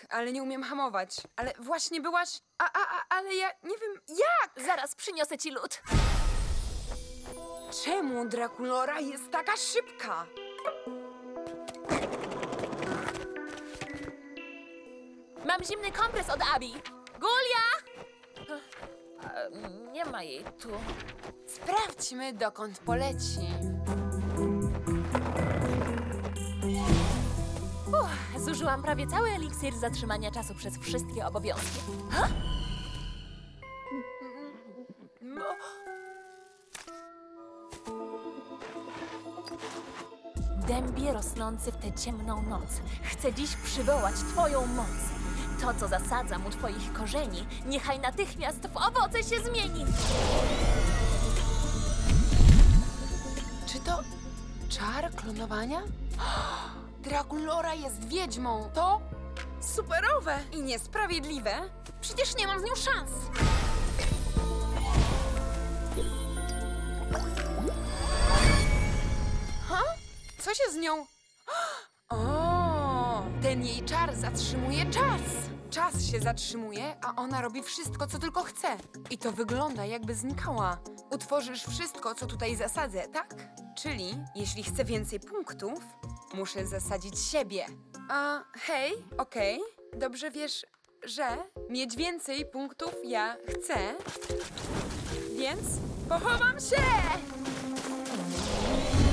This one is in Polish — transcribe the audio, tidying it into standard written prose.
ale nie umiem hamować. Ale właśnie byłaś... Ale ja nie wiem jak! Zaraz przyniosę ci lód. Czemu Drakulora jest taka szybka? Mam zimny kompres od Abi. Gulia! Nie ma jej tu. Sprawdźmy, dokąd poleci. Zużyłam prawie cały eliksir zatrzymania czasu przez wszystkie obowiązki. Ha? Dębie rosnący w tę ciemną noc. Chcę dziś przywołać twoją moc. To, co zasadzam u twoich korzeni, niechaj natychmiast w owoce się zmieni. Czy to czar klonowania? Drakulora jest wiedźmą. To superowe i niesprawiedliwe. Przecież nie mam z nią szans. Ha? Co się z nią... O, ten jej czar zatrzymuje czas. Czas się zatrzymuje, a ona robi wszystko, co tylko chce. I to wygląda, jakby znikała. Utworzysz wszystko, co tutaj zasadzę, tak? Czyli, jeśli chcę więcej punktów, muszę zasadzić siebie. A, hej, okej. Dobrze wiesz, że mieć więcej punktów ja chcę. Więc pochowam się!